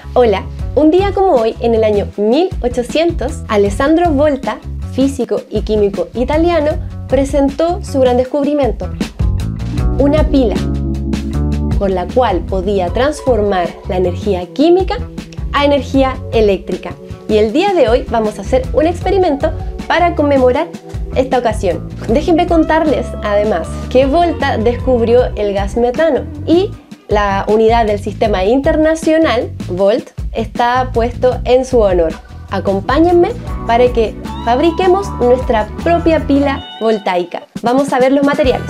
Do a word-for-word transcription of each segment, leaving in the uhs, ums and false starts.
Hola, un día como hoy, en el año mil ochocientos, Alessandro Volta, físico y químico italiano, presentó su gran descubrimiento, una pila, con la cual podía transformar la energía química a energía eléctrica. Y el día de hoy vamos a hacer un experimento para conmemorar esta ocasión. Déjenme contarles además que Volta descubrió el gas metano y la unidad del sistema internacional, Volt, está puesto en su honor. Acompáñenme para que fabriquemos nuestra propia pila voltaica. Vamos a ver los materiales.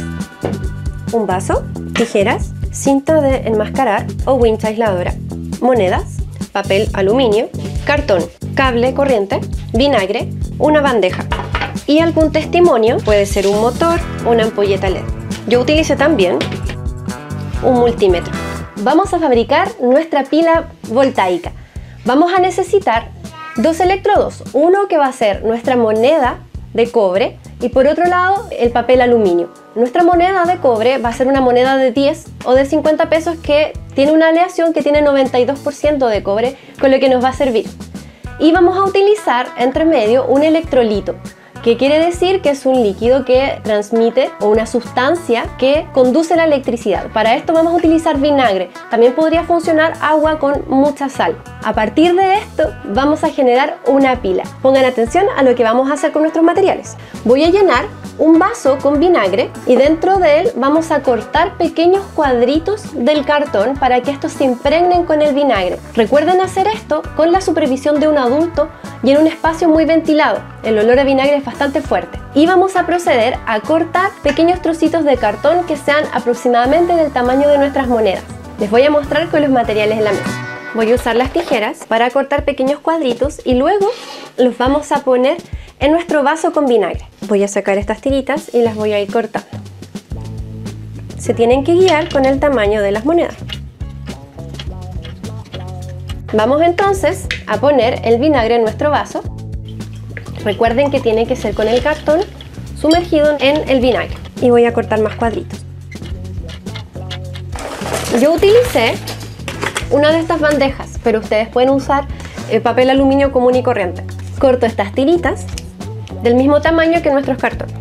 Un vaso, tijeras, cinta de enmascarar o wincha aisladora, monedas, papel aluminio, cartón, cable corriente, vinagre, una bandeja y algún testimonio, puede ser un motor o una ampolleta L E D. Yo utilicé también un multímetro. Vamos a fabricar nuestra pila voltaica. Vamos a necesitar dos electrodos, uno que va a ser nuestra moneda de cobre y por otro lado el papel aluminio. Nuestra moneda de cobre va a ser una moneda de diez o de cincuenta pesos que tiene una aleación que tiene noventa y dos por ciento de cobre, con lo que nos va a servir. Y vamos a utilizar entre medio un electrolito, que quiere decir que es un líquido que transmite o una sustancia que conduce la electricidad. Para esto vamos a utilizar vinagre. También podría funcionar agua con mucha sal. A partir de esto vamos a generar una pila. Pongan atención a lo que vamos a hacer con nuestros materiales. Voy a llenar un vaso con vinagre y dentro de él vamos a cortar pequeños cuadritos del cartón para que estos se impregnen con el vinagre. Recuerden hacer esto con la supervisión de un adulto y en un espacio muy ventilado. El olor a vinagre es bastante fuerte. Y vamos a proceder a cortar pequeños trocitos de cartón que sean aproximadamente del tamaño de nuestras monedas. Les voy a mostrar con los materiales en la mesa. Voy a usar las tijeras para cortar pequeños cuadritos y luego los vamos a poner en nuestro vaso con vinagre. Voy a sacar estas tiritas y las voy a ir cortando. Se tienen que guiar con el tamaño de las monedas. Vamos entonces a poner el vinagre en nuestro vaso. Recuerden que tiene que ser con el cartón sumergido en el vinagre. Y voy a cortar más cuadritos. Yo utilicé una de estas bandejas, pero ustedes pueden usar el papel aluminio común y corriente. Corto estas tiritas del mismo tamaño que nuestros cartones.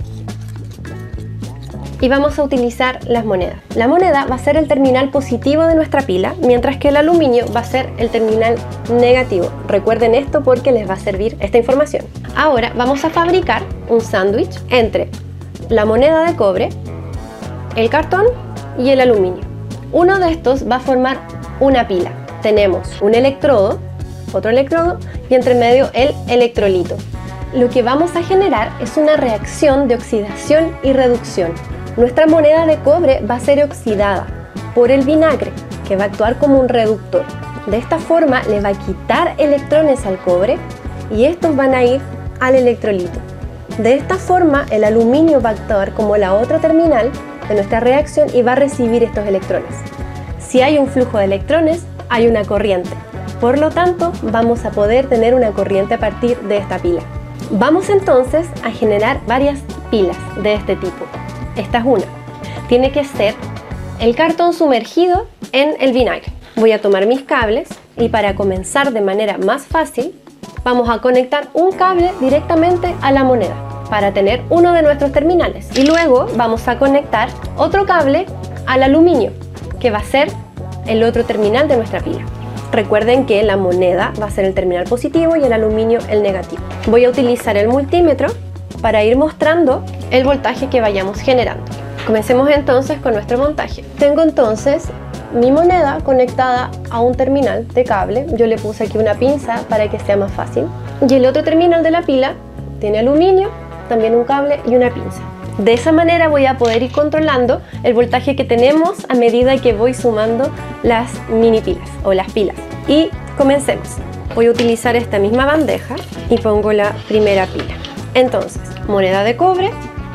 Y vamos a utilizar las monedas. La moneda va a ser el terminal positivo de nuestra pila, mientras que el aluminio va a ser el terminal negativo. Recuerden esto porque les va a servir esta información. Ahora vamos a fabricar un sándwich entre la moneda de cobre, el cartón y el aluminio. Uno de estos va a formar una pila. Tenemos un electrodo, otro electrodo y entre medio el electrolito. Lo que vamos a generar es una reacción de oxidación y reducción. Nuestra moneda de cobre va a ser oxidada por el vinagre, que va a actuar como un reductor. De esta forma le va a quitar electrones al cobre y estos van a ir al electrolito. De esta forma el aluminio va a actuar como la otra terminal de nuestra reacción y va a recibir estos electrones. Si hay un flujo de electrones, hay una corriente. Por lo tanto, vamos a poder tener una corriente a partir de esta pila. Vamos entonces a generar varias pilas de este tipo. Esta es una. Tiene que ser el cartón sumergido en el vinagre. Voy a tomar mis cables y para comenzar de manera más fácil, vamos a conectar un cable directamente a la moneda para tener uno de nuestros terminales. Y luego vamos a conectar otro cable al aluminio, que va a ser el otro terminal de nuestra pila. Recuerden que la moneda va a ser el terminal positivo y el aluminio el negativo. Voy a utilizar el multímetro para ir mostrando el voltaje que vayamos generando. Comencemos entonces con nuestro montaje. Tengo entonces mi moneda conectada a un terminal de cable. Yo le puse aquí una pinza para que sea más fácil. Y el otro terminal de la pila tiene aluminio, también un cable y una pinza. De esa manera voy a poder ir controlando el voltaje que tenemos a medida que voy sumando las mini pilas o las pilas. Y comencemos. Voy a utilizar esta misma bandeja y pongo la primera pila. Entonces, moneda de cobre,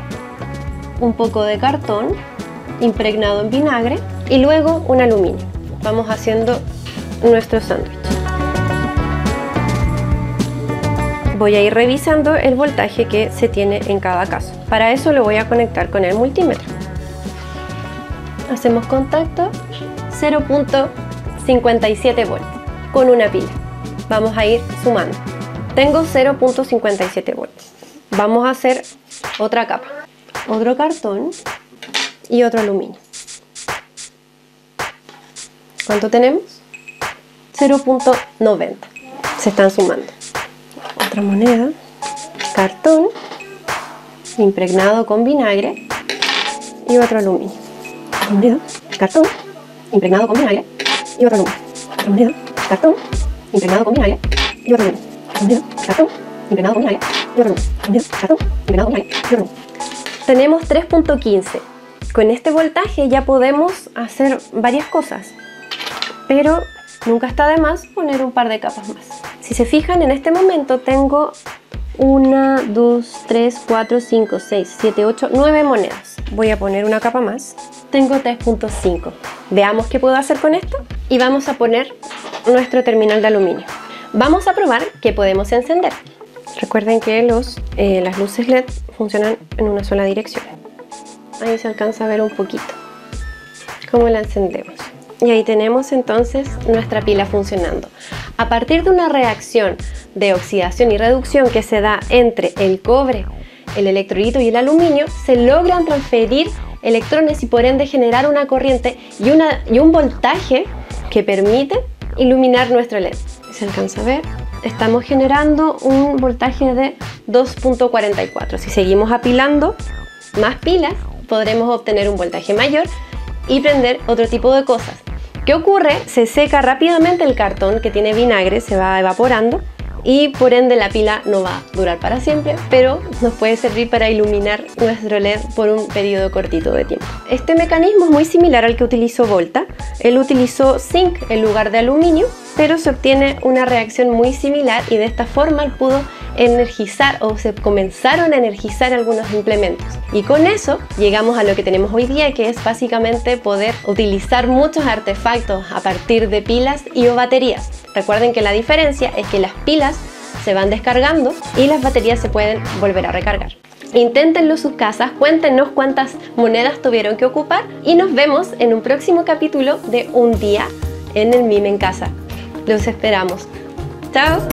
un poco de cartón impregnado en vinagre y luego un aluminio. Vamos haciendo nuestro sándwich. Voy a ir revisando el voltaje que se tiene en cada caso. Para eso lo voy a conectar con el multímetro. Hacemos contacto, cero punto cincuenta y siete voltios. con una pila. Vamos a ir sumando. Tengo cero punto cincuenta y siete volts. Vamos a hacer otra capa, otro cartón y otro aluminio. ¿Cuánto tenemos? cero punto noventa. Se están sumando. Otra moneda, cartón impregnado con vinagre y otro aluminio. Otra moneda, cartón impregnado con vinagre y otro aluminio. Otra moneda, cartón impregnado con vinagre y otro aluminio. Otra moneda, cartón impregnado con vinagre y otro aluminio. Otra moneda, cartón impregnado con vinagre y otro aluminio. Tenemos tres punto quince. Con este voltaje ya podemos hacer varias cosas, pero nunca está de más poner un par de capas más. Si se fijan, en este momento tengo una, dos, tres, cuatro, cinco, seis, siete, ocho, nueve monedas. Voy a poner una capa más. Tengo tres punto cinco. Veamos qué puedo hacer con esto. Y vamos a poner nuestro terminal de aluminio. Vamos a probar qué podemos encender. Recuerden que los, eh, las luces L E D funcionan en una sola dirección. Ahí se alcanza a ver un poquito cómo la encendemos. Y ahí tenemos entonces nuestra pila funcionando. A partir de una reacción de oxidación y reducción que se da entre el cobre, el electrolito y el aluminio, se logran transferir electrones y por ende generar una corriente y, una, y un voltaje que permite iluminar nuestro L E D. Se alcanza a ver, estamos generando un voltaje de dos punto cuarenta y cuatro. Si seguimos apilando más pilas, podremos obtener un voltaje mayor y prender otro tipo de cosas. ¿Qué ocurre? Se seca rápidamente el cartón que tiene vinagre, se va evaporando y por ende la pila no va a durar para siempre, pero nos puede servir para iluminar nuestro L E D por un periodo cortito de tiempo. Este mecanismo es muy similar al que utilizó Volta. Él utilizó zinc en lugar de aluminio, pero se obtiene una reacción muy similar y de esta forma él pudo energizar o se comenzaron a energizar algunos implementos. Y con eso llegamos a lo que tenemos hoy día, que es básicamente poder utilizar muchos artefactos a partir de pilas y o baterías. Recuerden que la diferencia es que las pilas se van descargando y las baterías se pueden volver a recargar. Inténtenlo en sus casas, cuéntenos cuántas monedas tuvieron que ocupar y nos vemos en un próximo capítulo de Un día en el M I M en casa. Los esperamos. ¡Chao!